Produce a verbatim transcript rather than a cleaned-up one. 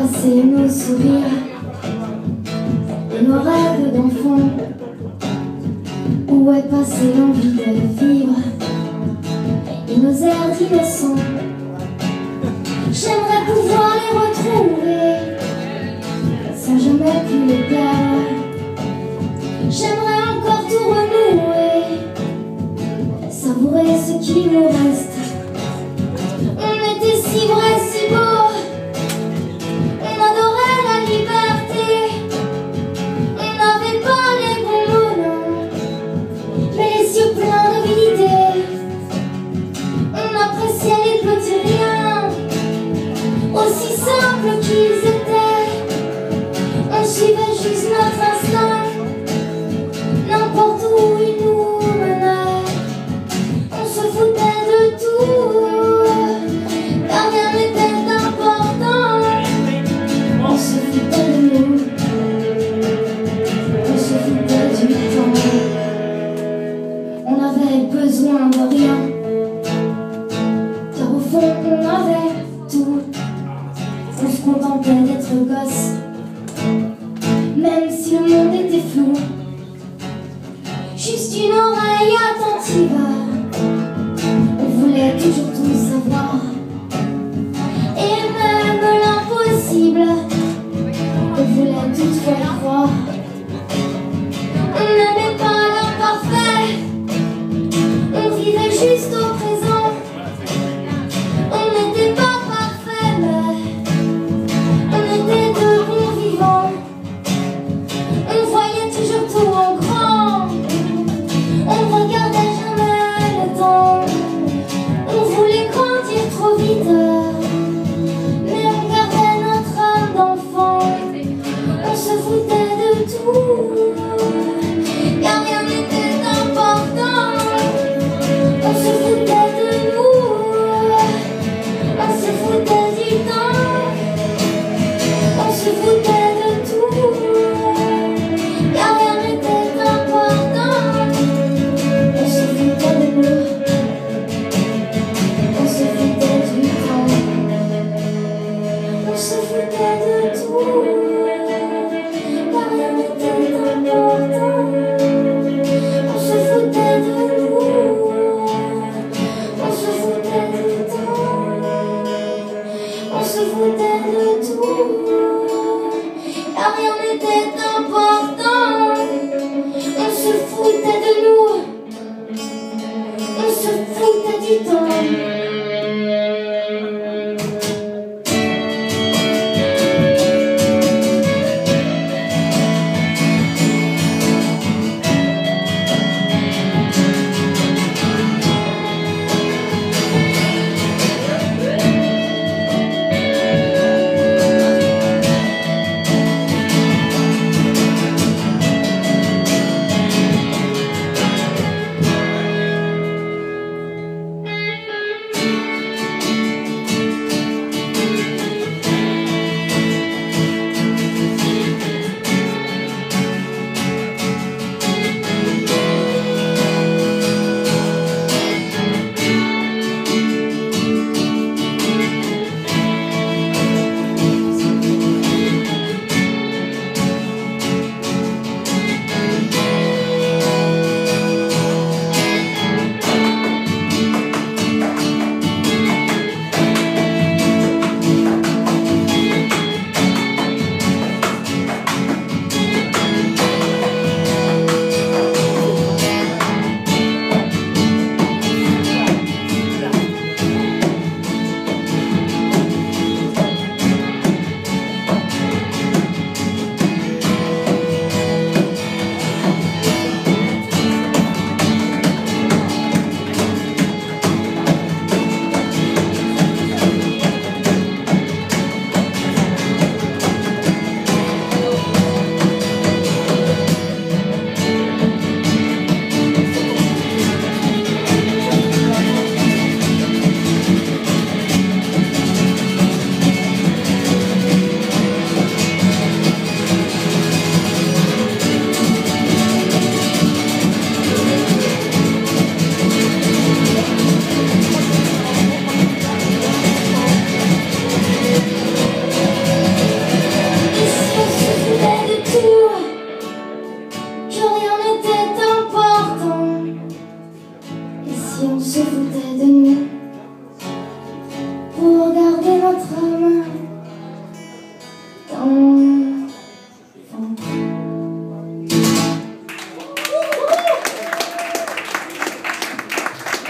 passé nos sourires et nos rêves d'enfant? Où est passée l'envie de vivre et nos airs d'innocents? J'aimerais pouvoir les retrouver sans jamais plus les perdre. J'aimerais encore tout renouer, savourer ce qui nous reste. On était si vrai, si beau, on adorait la liberté. On n'avait pas les bons mots, non, mais les yeux pleins d'avidité. On appréciait les petits riens, aussi simples qu'ils étaient. On suivait juste notre instinct, n'importe où il nous menait. On se foutait de tout, car rien n'était important. On se foutait de nous, on se foutait du temps. On avait besoin de rien, car au fond on avait tout. On se contentait d'être gosse, même si le monde était flou. Juste une oreille attentive, on voulait toujours tout savoir. Et même l'impossible, on voulait tout faire croire. On n'aimait pas l'imparfait, on vivait juste au présent. On n'était pas parfait, mais on était de bons vivants. On voyait toujours tout en grand, on regardait jamais le temps. On voulait grandir trop vite, mais on gardait notre âme d'enfant. On se foutait de tout, car rien n'était important. On se foutait de nous, on se foutait du temps. On se foutait de tout, car rien n'était important. On se foutait de nous, on se foutait du temps. On se foutait de tout, car rien n'était important. On se foutait de nous, on se foutait du temps. On se foutait